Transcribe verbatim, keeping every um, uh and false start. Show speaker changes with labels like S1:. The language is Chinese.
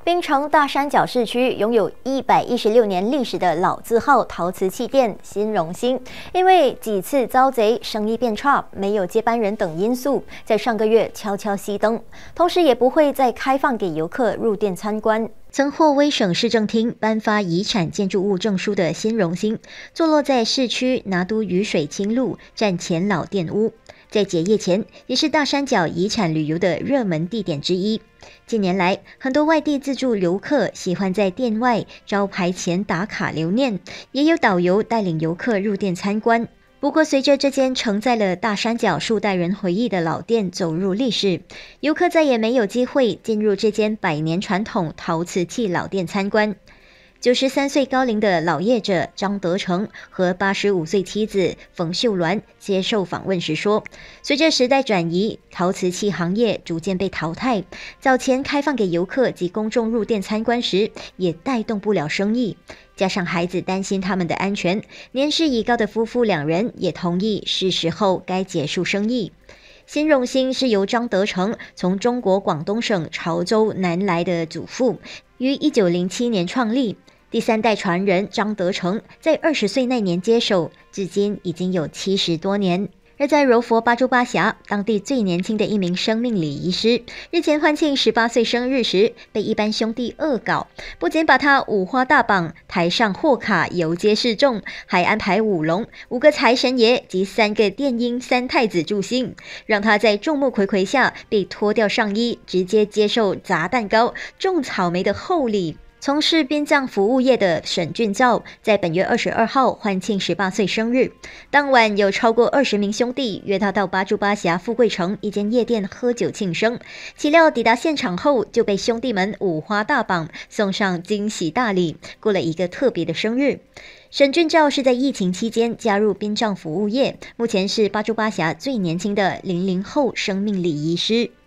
S1: 槟城大山脚市区拥有一百一十六年历史的老字号陶瓷器店新荣兴，因为几次遭贼、生意变差、没有接班人等因素，在上个月悄悄熄灯，同时也不会再开放给游客入店参观。曾获威省市政厅颁发遗产建筑物证书的新荣兴，坐落在市区拿督雨水清路站前老店屋，在结业前也是大山脚遗产旅游的热门地点之一。近年来，很多外地自助游客喜欢在店外招牌前打卡留念，也有导游带领游客入店参观。不过，随着这间承载了大山脚数代人回忆的老店走入历史，游客再也没有机会进入这间百年传统陶瓷器老店参观。九十三岁高龄的老业者张德成和八十五岁妻子冯秀鸾接受访问时说，随着时代转移，陶瓷器行业逐渐被淘汰，早前开放给游客及公众入店参观时，也带动不了生意。加上孩子担心他们的安全，年事已高的夫妇两人也同意是时候该结束生意。新荣兴是由张德成从中国广东省潮州南来的祖父，于一九零七年创立。第三代传人张德成在二十岁那年接手，至今已经有七十多年。而在柔佛巴珠巴峡，当地最年轻的一名生命礼仪师，日前欢庆十八岁生日时，被一班兄弟恶搞，不仅把他五花大绑，台上贺卡游街示众，还安排舞龙、五个财神爷及三个电音三太子助兴，让他在众目睽睽下被脱掉上衣，直接接受砸蛋糕、种草莓的厚礼。从事殡葬服务业的沈俊照，在本月二十二号欢庆十八岁生日。当晚有超过二十名兄弟约他到巴珠巴峡富贵城一间夜店喝酒庆生，岂料抵达现场后就被兄弟们五花大绑，送上惊喜大礼，过了一个特别的生日。沈俊照是在疫情期间加入殡葬服务业，目前是巴珠巴峡最年轻的零零后生命礼仪师。